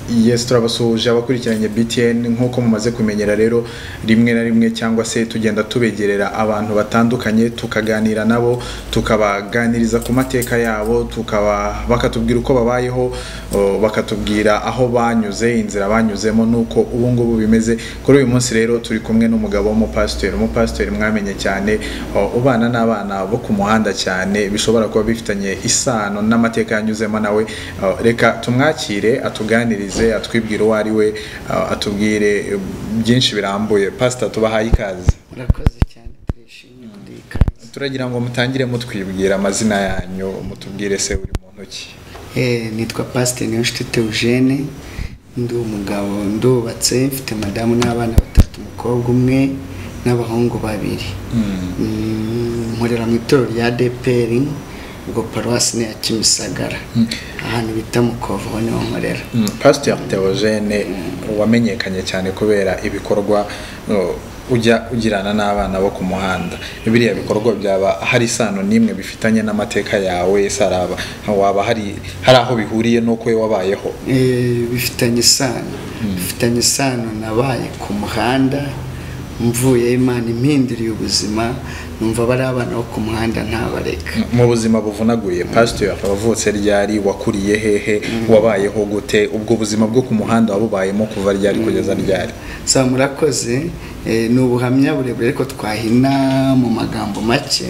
yes turabasuhuje abakurikiranye BTN nkuko mumaze kumenyera rero rimwe na rimwe cyangwa se tugenda tubegerera abantu batandukanye tukaganira nabo tukabaganiriza ku mateka yabo bakatubwira uko babayeho bakatubwira aho banyuze inzira banyuzemo nuko ubu ngubu bimeze kuri uyu munsi rero turi kumwe n'umugabo umupasiteri mwamenye cyane ubana n'abana bo ku muhanda cyane bishobora kuba bifitanye isano n'amateka yanyuzemo nawe reka tumwakire atuganirize atwibwira uwo ari we atubwire byinshi birambuye. Pastor tubahaye ikaze. Murakoze cyane twishimye kuri ikaze. Turagira ngo mutangire mutwibwira amazina yanyu mutubwire se uri muntu ki. Nitwa Pastor Niyonshuti Eugene, ndi umugabo ndubatse mfite madamu n'abana batatu, umukobwa umwe n'abahungu babiri. Nkorera mu itorero rya ADPR ngo paruwasi ya Kimisagara ahantu bita Mukovo niho nkorera. Pastor Theogene wamenyekanye cyane kubera ibikorwa ujya ugirana n'abana bo ku muhanda. Biriya bikorwa byaba hari isano nimwe bifitanye n'amateka yawe saraba waba hari aho bihuriye no kwe wabayeho? Bifitanye isano nabaye ku muhanda mvuye Imana impindiriye ubuzima numva bari abana bo ku muhanda ntabareka. Mu buzima buvunaguye Pastor akabavutse ryari, wakuriye hehe, wabayeho gute, ubwo buzima bwo ku muhanda wabubayemo kuva ryari kugeza ryari? Murakoze. Ni ubuhamya burebure ariko twahina mu magambo make.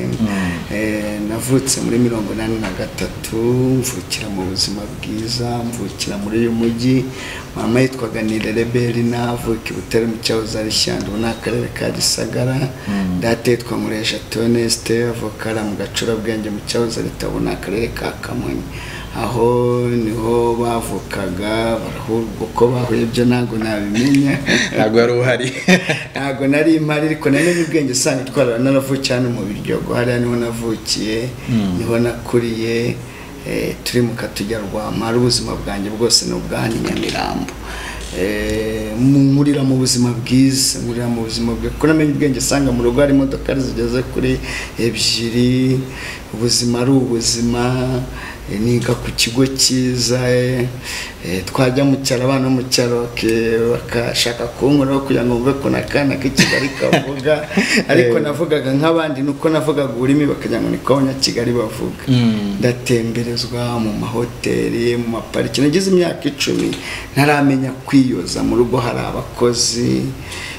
Navutse muri 1983 mvukira mu buzima bwiza, mvukira muri uyu mujyi. Mama yitwaga Nirere Berina, avuka i Butare mu cyahoze ari Shyanda mu akarere ka Gisagara. Data yitwa Muresha Toneste, avuka mu Gacurabwenge mu cyahoze ari Tabo mu akarere ka Kamonyi. Aho niho bavukaga barahurwa uko bahuye byo ntago nabimenya. Ntago ari uhari. Ntago nari impari ariko namenye ubwenge sana twara naravukiye hano mu Biryogo, hariya niho navukiye, niho nakuriye. Turi mu Katujya Rwamara, ubuzima bwanjye bwose no bwahani Nyamirambo. Murira mu buzima bwiza, ko namenye ubwenge sanga mu rugo hari imodoka zigeze kuri 2, ubuzima ari ubuzima. Niga ku kigo cyiza, twajya mu cyaro abana mu cyaro bakashaka kunkora kugira ngo mve ko nakana k'Kigali kavuga ariko navugaga nk'abandi nuko navugaga urimi bakagira ngo niko Abanyakigali bavuga. Ndatemberezwa mu mahoteli, mu mapariki, nagize imyaka 10 ntaramenya kwiyoza mu rugo hari abakozi.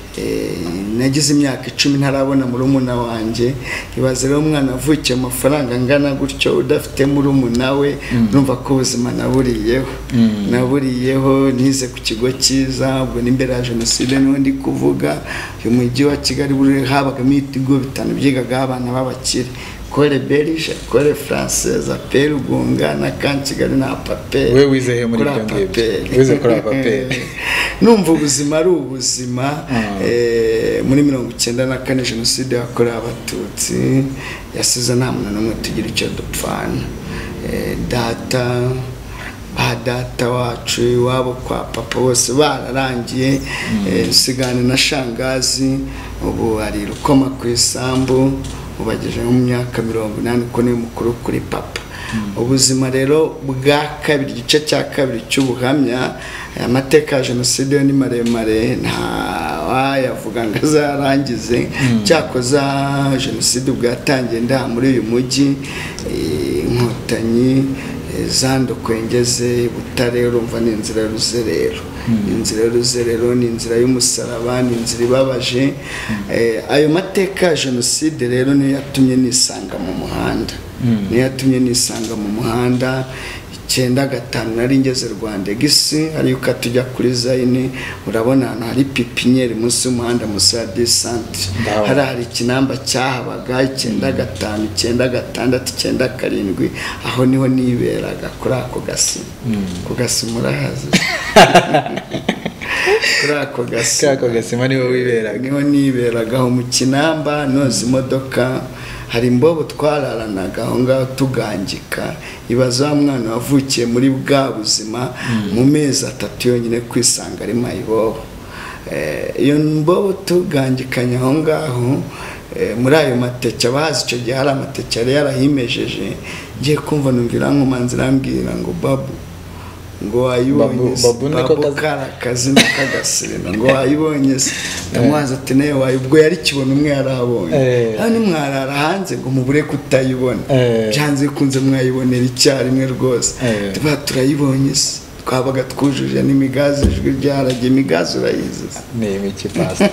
Nagize imyaka 10 ntarabona murumuna wanjye. Ibaze rero umwana avukiye amafaranga ngana gutyo udafite murumuna we, numva ko ubuzima naburiyeho. Nize ku kigo cyiza, ubwo n'imbere ya Jenoside niho ndi kuvuga. Uyu mujyi wa Kigali buri habagamo ibigo 5 byigaga abana b'abakire, Kole Belge, Kole Française, Apel Gunga na Kankigali na Papel. We wize he muri Kangebe? Wize kuri Papel. Numva ubuzima ari ubuzima. Muri 1994 Jenoside yakorewe Abatutsi yasize nta muntu n'umwe tugira icyo dupfana. Data wacu iwabo kwa papa bose bararangiye. Sigana na shangazi ubu ari Rukoma ku isambu, ubageje mu myaka 80 ko ni mukuru kuri papa. Ubuzima rero bwa kabiri, igice cya kabiri cy'ubuhamya, amateka ya Jenoside ni maremare nta yavuga ngo azarangize. Cyakoza Jenoside bwatangiye nda muri uyu mujyi, Inkotanyi zandokwengeze Butare, urumva ni inzira y'uruzerero. Inzira y'uruzerero ni inzira y'umusaraba, ni inzira ibabaje. Ayo mateka ya Jenoside rero niyo yatumye nisanga mu muhanda. 95 nari ngeze Rwanda gisi ari ukatujya kuri Zaine, urabona hano hari pipinyeri munsi y'umuhanda musa descente. Hari ikinamba cyahabaga 95, 96, 97 aho niho niberaga kuri ako gasi. Ku gasi murahazi. Kuri ako gasi niho niberaga aho mu Kinamba. Noze imodoka hari imbobo twararanaga aho ngaho tugangika. Ibaza mwana wavukiye muri bwa buzima mu mezi 3 yonyine kwisanga ari mayibobo. Iyo mbobo tugangikanya aho ngaho muri ayo mateke abazi icyo gihe hari amateke yari yarahimejeje. Ngiye kumva numvira nkomanzi rambwira ngo babu ngo wayibonye Babu kara akazina k'agasirino ngo wayibonye se ndamwaza ati nawe ubwo yari kibona umwe yarabonye hano mwarara hanze ngo mubure kutayibona byanze bikunze mwayibonera icyarimwe rwose tuba turayibonye se twabaga twujuje n'imigazi ijwi ryarage imigazi urayizi ni imiki pastor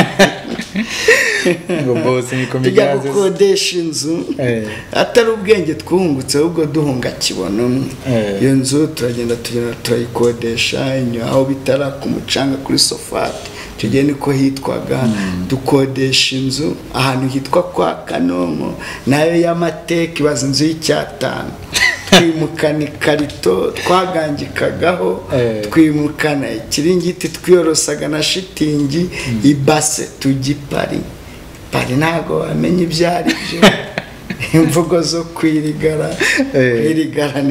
ngo bose niko tujya gukodesha inzu atari ubwenge twungutse ahubwo duhunga kibona umwe iyo nzu turagenda turayikodesha aho bitara ku mucanga kuri sofati tujye niko hitwaga dukodesha inzu ahantu hitwa kwa Kanonko nayo y'amateka ibaza inzu y'icyatanu twimukana ikarito twagangikagaho twimukana ikiringiti twiyorosaga na shitingi ibase tugipari ntago wamenye ibyo ari byo imvugo zo kwirigara ni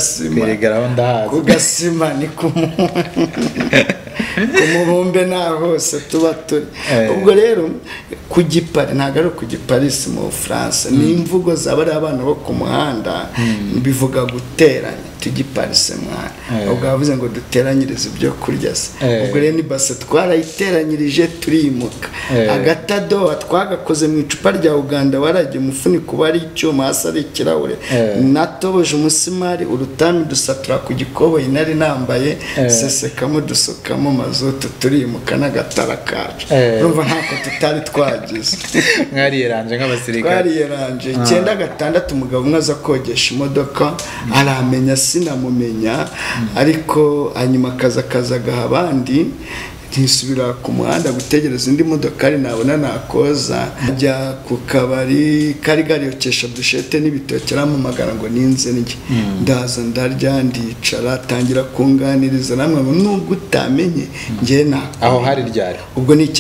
kugasima ni kumubumbe naho hose tuba turi ubwo rero kugipari ntago ari kugiparisi mu Bufaransa ni imvugo z'abari abana bo ku muhanda bivuga guteranya tugiparise mwana ubwo bavuze ngo duteranyirize ibyo kurya se ubwo rero ni base twarayiteranyirije turimuka agatado twagakoze mu icupa rya Uganda warajye umufuniko bari icyuma hasi ari ikirahure natoboje umusimari urutami dusatura ku gikoboyi nari nambaye sesekamo dusukamo mazutu turimuka n'agatara kacu urumva ntako tutari twagize mwariyeranje nk'abasirikare twariyeranje 9/6 umugabo umwe aza kogesha imodoka aramenya sinamumenya ariko hanyuma akazagaha abandi ntisubira ku muhanda gutegereza indi modokari nabona nakoza ajya ku kabari kari gariyokesha bushete n'ibitoki aramamagara ngo ninze njye ndaza ndarya ndicara atangira kunganiriza namwe nubwo utamenye njye aho hari ryari ubwo ni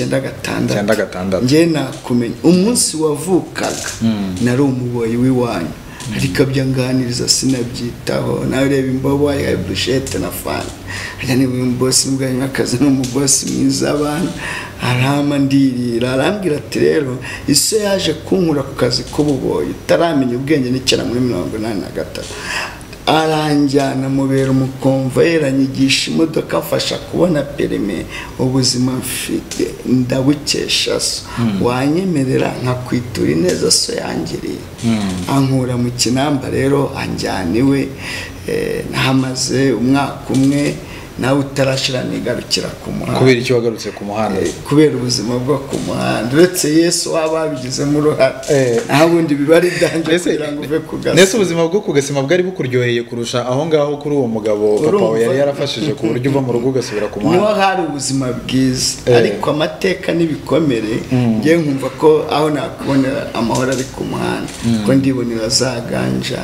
9/6 njye nakumenya umunsi wavukaga nari umuboyi w'iwanyu ariko byanganiriza sinabyitaho nawe reba imbobo ya bushete na fanta ajyane mu boss mbwanya akazi no mu boss mwiza abantu arama ndirira arambwira ati rero iso yaje kunkura ku kazi k'ububoyi taramenya ubwenge n'ikera muri 1983 aranjyana mubera umukonvoyera anyigisha imodoka afasha kubona perime ubuzima mfite ndabukesha so wanyemerera nkakwitura ineza so yangiriye ankura mu Kinamba rero anjyaniwe nahamaze umwaka umwe nawe utarashira nigarukira ku muhanda kubera icyo wagarutse ku muhanda kubera ubuzima bwo ku muhanda uretse Yesu wababigize mu ruhare aho bundi bibari danje kugira ngo uve kugasima nese ubuzima bwo kugasima bwari bukuryoheye kurusha aho ngaho kuri uwo mugabo papa we yari yarafashije ku buryo uva mu rugo ugasubira ku muhanda niho hari ubuzima bwiza ariko amateka n'ibikomere ngiye nkumva ko aho nakubonera amahoro ari ku muhanda ko ndibonera zaganja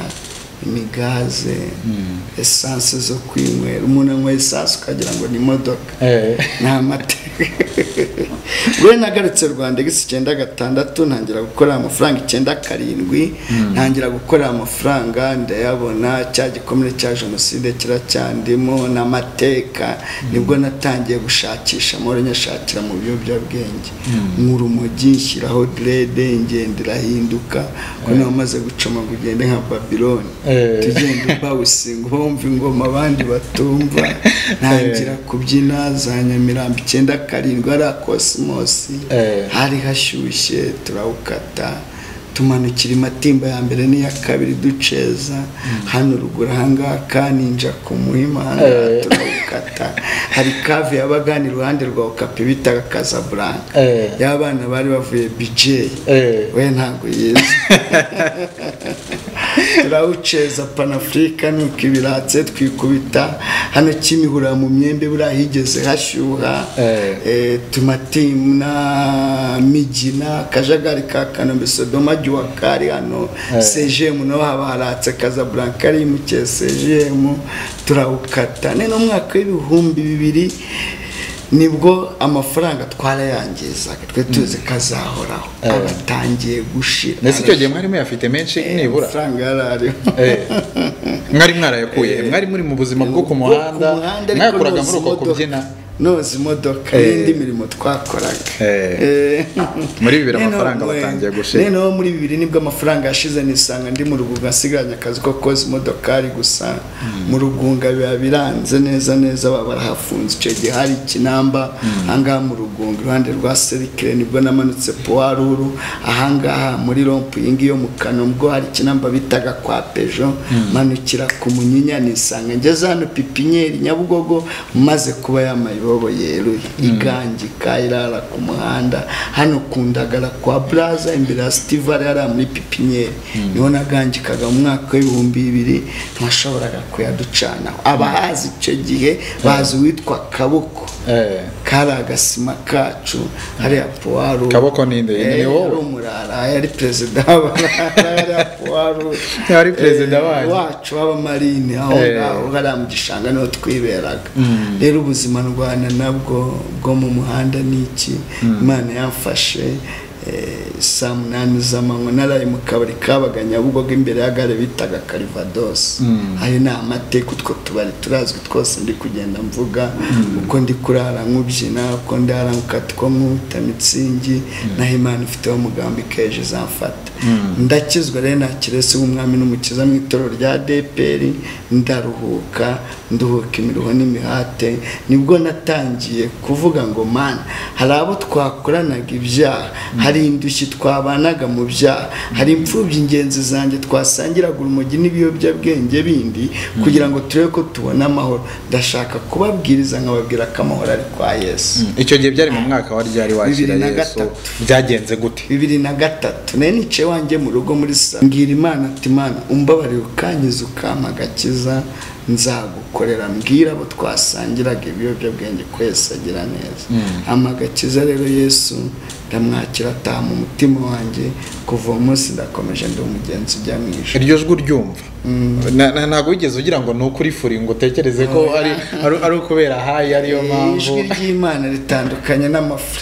imigaze essence zo kwinywera umuntu anywa essence ukagira ngo ni imodoka nta mateka we nagarutse Rwanda gisi 9/6 ntangira gukora amafaranga 9/7 ntangira gukora amafaranga ndayabona cya gikomere cya jenoside kiracyandimo n'amateka nibwo natangiye gushakisha amahoro nyashakira mu biyobyabwenge nk'urumogi nshyiraho dread ingendera hinduka ko namaze gucoma kugende nka Babylon tugenda bawusinga bumva ingoma abandi batumva ntangira kubyina za Nyamirambo 9/7 ari Cosmos hari hashyushye turawukata tumanukira imatimba ya mbere n'iya kabiri duceza hano ruguru hanga kaninja ku muhima turawukata hari kave yabagani ruhande rwa Okapi bitaga Casablanca y'abana bari bavuye BJ we ntago yeze turawuceza Panafrica nuko ibiratse twikubita hano Kimihura mu myembe burahigeze hashyuha tumatimna Migina Kajagari ka Kanombe Sodoma Juakari hano CGM no haba haratse Casablanca ari mu CGM turawukata neno mwaka w'ibihumbi 2000 nibwo amafaranga twarayangizaga twe tuzi kazahoraho abatangiye gushira nese cyo gihe mwari muyafite menshi nibura amafaranga yarari mwari mwarayakuye mwari muri mu buzima bwo ku muhanda mwakuraga muri uko kubyina noza imodoka n'indi mirimo twakoraga. Muri 2000 amafaranga batangiye gushira. Noneho muri 2000 nibwo amafaranga yashize nisanga ndi mu Rugunga nsigaranye akazi ko koza imodokari gusa. Mu Rugunga biba biranze neza barahafunze icyo gihe hari Kinamba ahangaha mu Rugunga iruhande rwa Serikire nibwo namanutse Poiruru ahangaha muri rompu yingiyo mu Kanombe hari Kinamba bitaga kwa Peugeot manukira ku Munyinya nisanga ngeze hano Pipinyeri Nyabugogo maze kuba yamayibobo yeruye igangika irara ku muhanda hano kundagara kwa Blaza imbere ya Stival yari muri Pipinyeri niho nagangikaga mu mwaka w'2000 ntwashoboraga kuyaducana abahazi icyo gihe bazi witwa Kaboko kari agasima kacu hari Poiruru. Kaboko ninde ni wowe umurara yari president yari Poiruru yari president wacu w'abamarine aho ngaho hari mu gishanga niho twiberaga. Rero ubuzima Rwanda nabwo bwo mu muhanda niki Imana yamfashe saa 8 z'amanywa naraye mu kabari kabaga Nyabugogo imbere ya gare bitaga Calvados. Hari na amateka utwo tubari turazwi twose ndi kugenda mvuga uko ndi kurara nk'ubyina uko ndara nkatiko nkuta mitsingi na Imana ifite umugambi keje zamfata. Ndakizwa rero nakirese umwami n'umukiza mu itorero rya DPR ndaruhuka nduhuka imiruho n'imihate nibwo natangiye kuvuga ngo mana hari abo twakoranaga ibyaha hari indushyi twabanaga mu byaha hari impfubyi ingenzi zanjye twasangiraga urumogi n'ibiyobyabwenge bindi kugira ngo turebe ko tubona amahoro. Ndashaka kubabwiriza nkababwira ko amahoro ari kwa Yesu. Icyo gihe byari mu mwaka wa ryari wakira Yesu byagenze gute? 2003 nari nice wanjye mu rugo muri sa ngira Imana ati Mana umbabarire ukanyiza ukampa agakiza nzagukorera mbwira abo twasangiraga ibiyobyabwenge kwese agira neza. Amagakiza rero Yesu ndamwakira ataha mu mutima wanjye kuva umunsi ndakomeje ndi umugenzi ujya mu ijuru. Iryo jwi uryumva ntago wigeze ugira ngo nukuri furi ngo utekereze ko ari ukubera hayi ariyo mpamvu ijwi ry'Imana ritandukanye n'amafuri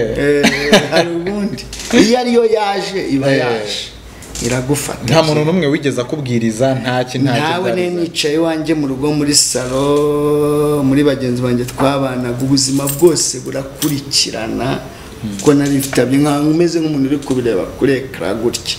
hari ubundi iyo ariyo yaje iba yaje iragufata. Nta muntu numwe wigeze akubwiriza nawe nicaye wanjye mu rugo muri salo muri bagenzi banjye twabanaga ubuzima bwose burakurikirana ko nari mfitabye umeze nk'umuntu uri kubireba kuri ekara gutya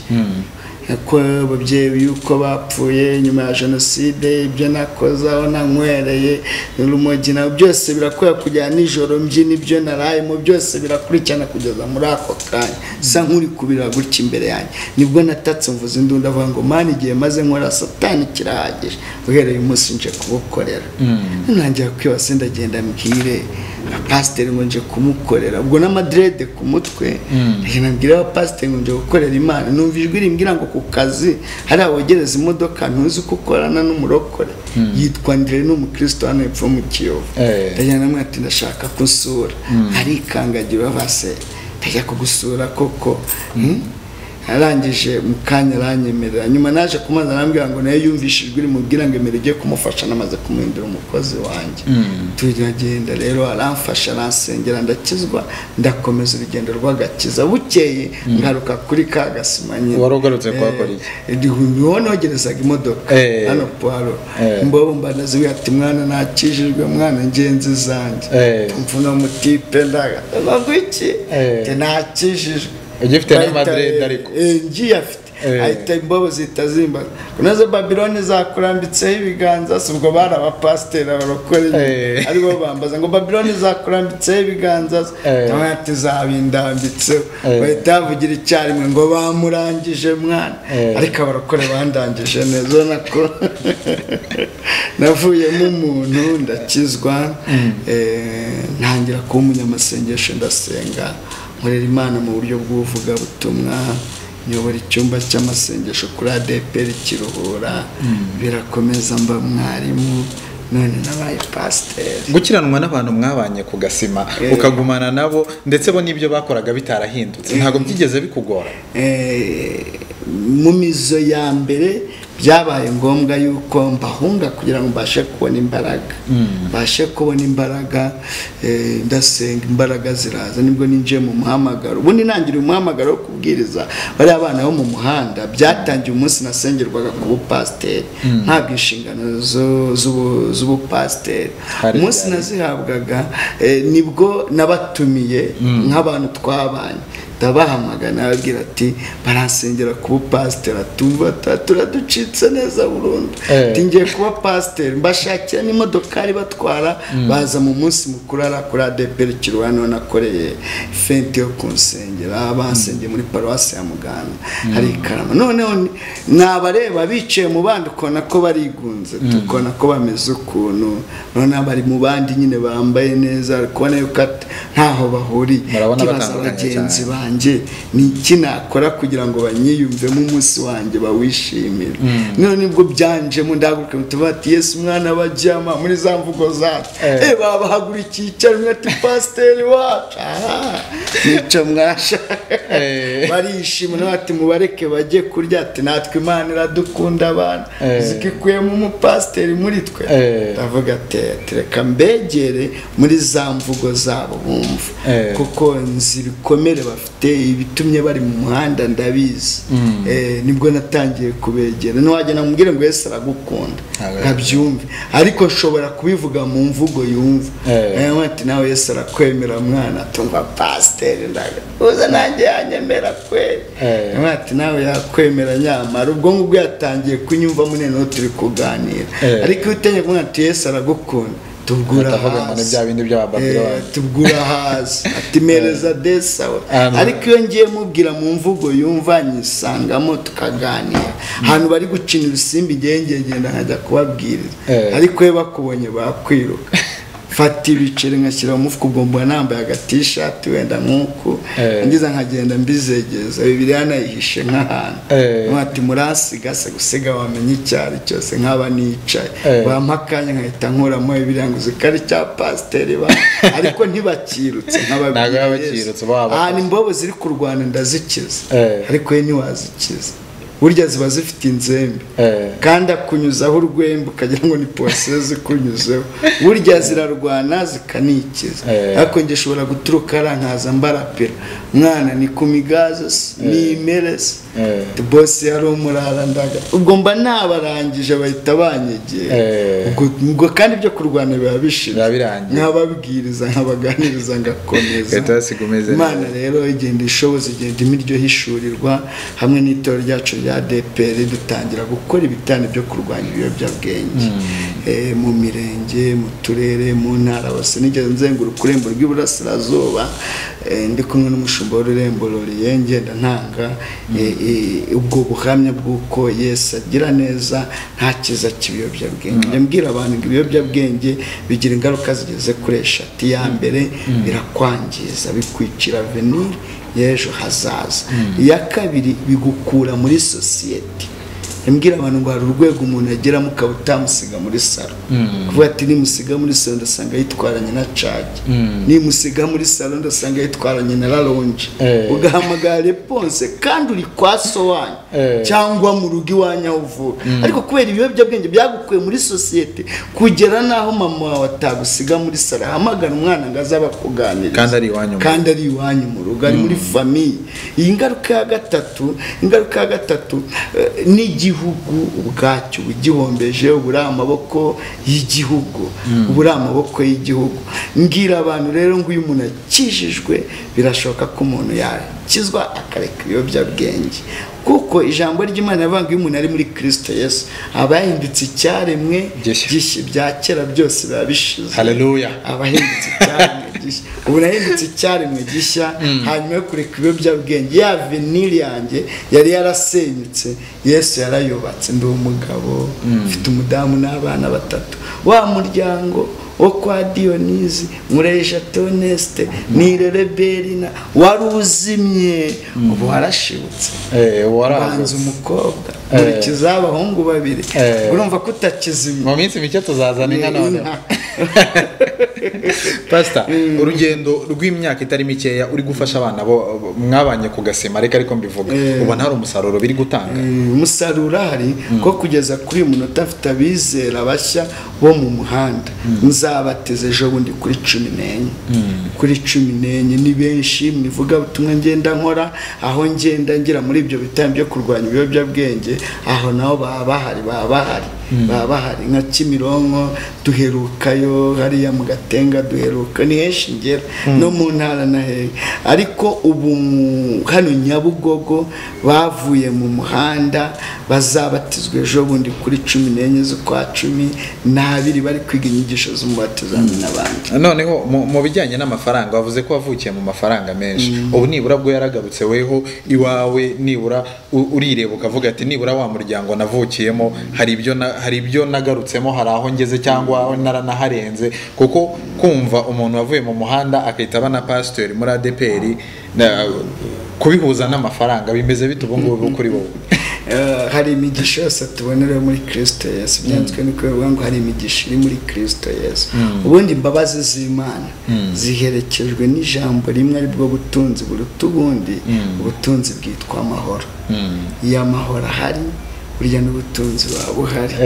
ko ababyeyi yuko bapfuye nyuma ya jenoside ibyo nakoze aho nanywereye urumogi na byose birakoya kujyana nijoro mbyina ibyo narayemo byose birakurikirana kugeza muri ako kanya sa nk'uri kubira gutya imbere yanjye nibwo natatse mvuze indunda avuga ngo Mana igihe maze nkora Satani kirahagije uhereye umunsi nje kubukorera. Nanjye kwibase ndagenda mbwire pasiteri ngo nje kumukorera ubwo n'amadrede ku mutwe nabwira pasiteri ngo nje gukorera Imana numva ijwi rimbwira ngo ku kazi hari awogereza imodoka ntuzi uko ukorana n'umurokore yitwa Ndire n'umukristo hano epfo mu Kiyovu. Ndajya namwe ati ndashaka kusura arikangagira base ndajya kugusura koko arangije mukanya aranyemerera nyuma naje kumaza arambwira ngo nayo yumvishijwe iri mubwira ngo emere giye kumufasha namaze kumuhindura umukozi wanjye. Tugenda rero aramfasha aransengera ndakizwa ndakomeza urugendo rw'agakiza bukeye ngaruka kuri ka gasima nyine. Warogarutse kwakora iki? Niho nogerezaga imodoka hano Poiruru mbobo mbanaze wihati mwana nakijijwe mwana ngenzi zanjye tumvuna umutipe ndaga bagwiki nakijijwe ugifite na Madrid ariko ngiye afite ahita imbobo zitazimba kunazo Babiloni zakurambitseho ibiganza subwo bari abapasiteri abarokore aribo bambaza ngo Babiloni zakurambitseho ibiganza nawe ati zabindambitseho bahita bavugira icyarimwe ngo bamurangije mwana ariko abarokore bandangije neza nako navuyemo umuntu ndakizwa ntangira kuba umunyamasengesho ndasenga nkorera Imana mu buryo bw'uvuga butumwa nyobora icyumba cy'amasengesho kuri ADPR Kiruhura birakomeza mba mwarimu none nabaye pasiteri. Gukiranwa n'abantu mwabanye ku gasima ukagumana nabo ndetse bo nibyo bakoraga bitarahindutse ntago byigeze bikugora? Mu mizo ya mbere byabaye ngombwa yuko mbahunga kugira ngo mbashe kubona imbaraga, mbashe kubona imbaraga, ndasenga imbaraga ziraza, nibwo ninjiye mu muhamagaro. Ubundi nangiriye umuhamagaro wo kubwiriza bari abana bo mu muhanda, byatangiye umunsi nasengerwaga ku bupasiteri, ntabwo inshingano z'ubupasiteri umunsi nazihabwaga, nibwo nabatumiye nk'abantu twabanye, ndabahamagana ababwira ati baransengera ku bupasiteri, atumva turaducitse neza burundu, ngiye kuba pasiteri, mbashakira n'imodokari batwara, baza mu munsi mukuru ara kuri ADPR Kirwano nakoreye fente yo kunsengera, bansengeye muri paruwasi ya Muganda hari Karama. Noneho nabareba bicaye mu bandi ukona ko barigunze, tukona ko bameze ukuntu, noneho bari mu bandi nyine bambaye neza, kubona yuko ntaho bahuriye, kibaza abagenzi banjye ni iki nakora kugira ngo banyiyumvemo umunsi wanjye bawishimire. None nibwo byanjemo ndaguruka mutuva ati Yesu mwana bajyama muri za mvugo zacu, babahagurukiye icyarimwe ati pasiteri wacu, nicyo mwasha barishima n'abati mubareke bajye kurya, ati natwe Imana iradukunda abana zikikuyemo umupasiteri muri twe. ndavuga ati reka mbegere muri za mvugo zabo bumva, kuko nzi ibikomere bafite ibitumye bari mu muhanda ndabizi. Nibwo natangiye kubegera, ntiwajya namubwire ngo Yesu aragukunda nkabyumve, ariko nshobora kubivuga mu mvugo yumva. Ati nawe Yesu arakwemera mwana, tumva pasiteri uza nanjye yanyemera kweli. Ati nawe yakwemera nyamara, ubwo ngubwo yatangiye kunyumva munene turi kuganira, ariko utenye kumwe ati Yesu aragukunda tubgura hasi ati mereza desawe. Ariko iyo ngiye mubwira mu mvugo yumva nyisangamo tukaganira, ahantu bari gucina ibisimbi ngenda nkajya kubabwiriza, ariko we bakubonye bakwiruka. Fata ibiceri ngashyira mu mufuka, ubwo mbona nambaye agatishati wenda nk'uko ngiza nkagenda mbizegeza, Bibiliya nayihishe nk'ahantu. Ati murasiga se gusiga wamenye icyari cyose nk'aba nicaye, bampakanya nkahita nkuramo Bibiliya ngo zikari cya pasiteri ba, ariko ntibakirutse nk'ababwiriza. Ni imbobo ziri kurwana ndazikiza, ariko we ntiwazikiza. Burya ziba zifite inzembe, kandi akunyuzaho urwembe ukagira ngo ni posiyo zikunyuzeho. Burya zirarwana zikanikiza, ariko njye shobora guturuka arankaza mbarapira mwana ni ku migazo ni imerese bosi yari umurara ndaga, ubwo mba nabarangije bahita banyegera. Ubwo kandi byo kurwana biba bishira, nkababwiriza nkabaganiriza ngakomeza. Imana rero igenda ishoboza, igenda imiryo hishurirwa hamwe n'itorero ryacu rya ADPR, dutangira gukora ibitane byo kurwanya ibiyobyabwenge mu mirenge, mu turere, mu ntara hose. Nigeze nzenguruka ururembo rw'iburasirazuba ndi kumwe n'umushumba w'ururembo Lorien, ngenda ntanga ubwo buhamya bw'uko Yesu agira neza nta kiza cy'ibiyobyabwenge. Mbwira abantu ngo ibiyobyabwenge bigira ingaruka zigeze kuri 3. Ya mbere birakwangiza, bikwicira avenir y'ejo hazaza. Iya kabiri bigukura muri sosiyete. Mbwira abantu ngo hari urwego umuntu ageramo ukaba utamusiga muri salo, kuvuga ati nimusiga muri salo ndasanga yitwaranye na cage, nimusiga muri salo ndasanga yitwaranye na lalonje, ugahamagara reponse kandi uri kwa so wanyu cyangwa mu rugo iwanyu aho uvuka. Ariko kubera ibiyobyabwenge byagukuye muri sosiyete, kugera naho mama wawe atagusiga muri salo, hamagara umwana ngo aza bakuganiriza, kandi ari iwanyu mu rugo, ari muri famiye. Iyi ngaruka ya gatatu ni igihugu ubwacyo bugihombeje, uburi amaboko y'igihugu, uburi amaboko y'igihugu. Mbwira abantu rero ngo uyu umuntu akijijwe birashoboka ko umuntu yakizwa akareka ibiyobyabwenge, kuko ijambo ry'Imana yavanga iyo umuntu ari muri Kristo Yesu aba yahindutse icyaremwe gishya, bya kera byose biba bishize. Haleluya. Abahindutse icyaremwe gishya, ubu nahindutse icyaremwe gishya. Hanyuma yo kureka ibiyobyabwenge, ya avenir yanjye yari yarasenyutse, Yesu yarayubatse. Ndi umugabo mfite umudamu n'abana 3, wa muryango wo kwa Dionisi Mureja Toneste Nirere Berina wari uzimye, ubu warashibutse. Waranze umukobwa urikiza abahungu 2, urumva ko utakizimye. Mu minsi mike tuzazana inka none. Pastor, urugendo rw'imyaka itari mikeya uri gufasha abana bo mwabanye ku Gasima ariko mbivuga ubona hari umusaruro biri gutanga. Umusaruro hari ko kugeza kuri uyu munota afite abizera bashya bo mu muhanda nzabateze ejo bundi kuri 14 kuri 14 ni benshi mwivuga butumwa ngenda nkora aho ngenda ngira muri ibyo bitambo byo kurwanya ibiyobyabwenge aho naho baba bahari nka Kimironko duherukayo hariya mu Gatenga duheruka ni henshi ngera no mu ntara na he ariko ubu hano Nyabugogo bavuye mu muhanda bazabatizwe ejo bundi kuri 14 z'ukwa 12 bari kwiga inyigisho z'umubatizo n'abandi. Noneho mu bijyanye n'amafaranga wavuze ko wavukiye mu mafaranga menshi ubu nibura bwo yaragarutse weho iwawe nibura urireba ukavuga ati nibura wa muryango navukiyemo hari ibyo nagarutsemo hari aho ngeze cyangwa naranaharenze kuko kumva umuntu wavuye mu muhanda akahita aba na pastor muri ADPR kubihuza n'amafaranga bimeze bite ubu ngubu kuri wowe? Hari imigisha yose tubonera muri Kristo Yesu byanditswe niko bivuga ngo hari imigisha iri muri Kristo Yesu ubundi imbabazi z'Imana ziherekejwe n'ijambo rimwe ari bwo butunzi buruta ubundi ubutunzi bwitwa amahoro. Iyo amahoro ahari burya n'ubutunzi buhari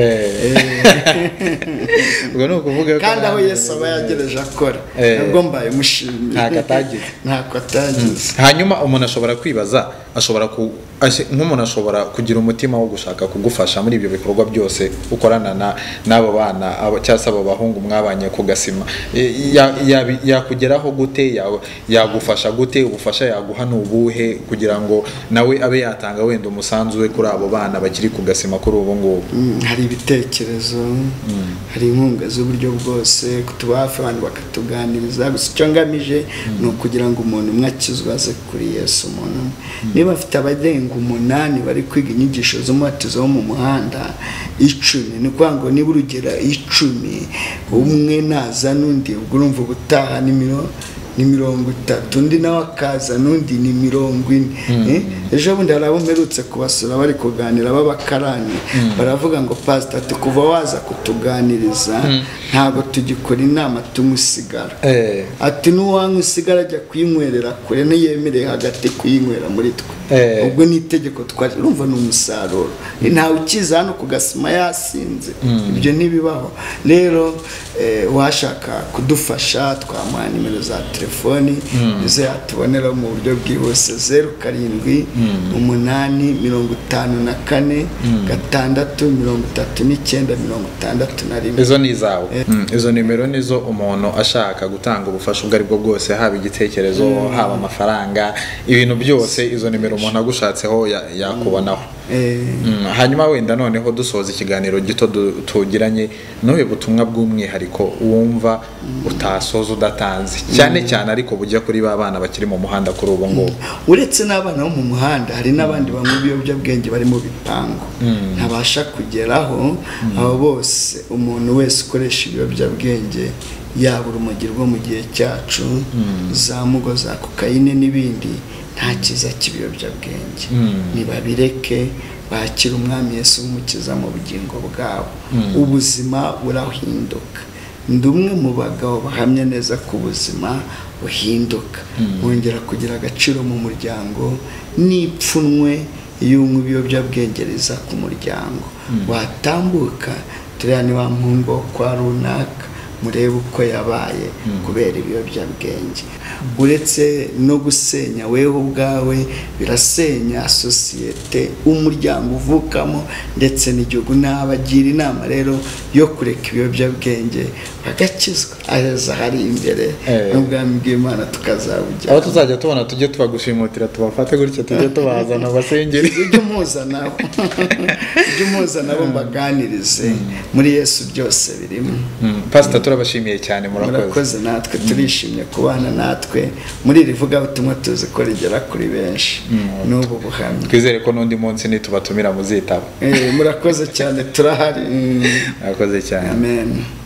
ubwo no kuvuga kandi aho Yesu aba yagereje akora nubwo mbaye mushimye ntako atagize. Hanyuma umuntu ashobora kwibaza nk'umuntu ashobora kugira umutima wo gushaka kugufasha muri ibyo bikorwa byose ukorana n'abo bana cyangwa se abo bahungu mwabanye ku Gasima yakugeraho gute yagufasha gute ubufasha yaguha n'ubuhe kugira ngo nawe abe yatanga wenda umusanzu we kuri abo bana bakiri ku Gasima kuri ubu ngubu? Hari ibitekerezo hari inkunga z'uburyo bwose kutuba hafi abantu bakatuganiriza gusa icyo ngamije ni ukugira ngo umuntu umwe akizwe aze kuri Yesu. Umuntu niba afite abarenga 8 bari kwiga inyigisho z'umubatizo wo mu muhanda 10 ni kwa ngo niba urugera 10 umwe naza n'undi ubwo urumva ubutaha ni 30 undi nawe akaza n'undi ni 40. Ejo bundi hari abo mperutse kubasura bari kuganira b'abakarani baravuga ngo pastor ati kuva waza kutuganiriza ntago tugikora inama tumusigara ati n'uwanywa usigara ajya kuyinywerera kure niyemereye hagati kuyinywera muri twe ubwo ni itegeko twari urumva n'umusaruro ntawe ukiza hano ku Gasima yasinze ibyo ntibibaho. Rero washaka kudufasha twamuha nimero za telefoni izo yatubonera mu buryo bwihuse 07 8 54 639 61. Izo ni zawe izo nimero nizo umuntu ashaka gutanga ubufasha ubwo aribwo bwose haba igitekerezo haba amafaranga ibintu byose izo nimero umuntu agushatseho yakubonaho. Hanyuma wenda noneho dusoza ikiganiro gito tugiranye n'ubu butumwa bw'umwihariko wumva utasoza udatanze cyane ariko bujya kuri ba bana bakiri mu muhanda kuri ubu ngubu. Uretse n'abana bo mu muhanda hari n'abandi bamwe ibiyobyabwenge bari mu bipango ntabasha kugeraho. Abo bose umuntu wese ukoresha ibiyobyabwenge yaba urumogi rwo mu gihe cyacu za mugo za kokayine n'ibindi nta kiza cy'ibiyobyabwenge nibabireke bakira umwami Yesu umukiza mu bugingo bwabo ubuzima burahinduka. Ndi umwe mu bagabo bahamya neza ko ubuzima buhinduka wongera kugira agaciro mu muryango n'ipfunwe iyo ibiyobyabwenge riza ku muryango watambuka turiya ni wa mpungo kwa runaka murebe uko yabaye kubera ibiyobyabwenge. Uretse no gusenya wewe ubwawe birasenya sosiyete umuryango uvukamo ndetse n'igihugu. Nabagira inama rero yo kureka ibiyobyabwenge bagakizwa aheza hari imbere n'ubwami bw'Imana tukazabujya. Aho tuzajya tubona tujye tubagushimutira tubafate gutya tujye tubazana basengeri ujye umuzana bo mbaganirize muri Yesu byose birimo. Pastor turabashimiye cyane murakoze natwe turishimye kubana natwe muri rivuga butumwa tuzi ko rigera kuri benshi n'ubu buhamya. Twizere ko n'undi munsi nitubatumira muzitaba. Murakoze cyane turahari. Murakoze cyane. Amen.